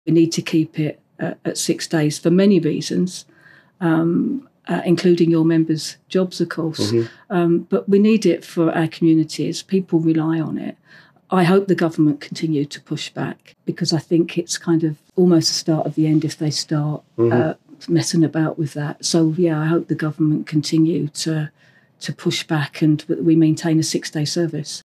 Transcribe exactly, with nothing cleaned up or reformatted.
We need to keep it uh, at six days for many reasons, um, uh, including your members' jobs, of course. Mm-hmm. Um, but we need it for our communities. People rely on it. I hope the government continue to push back, because I think it's kind of almost the start of the end if they start mm-hmm. uh, messing about with that. So, yeah, I hope the government continue to to push back and we maintain a six-day service.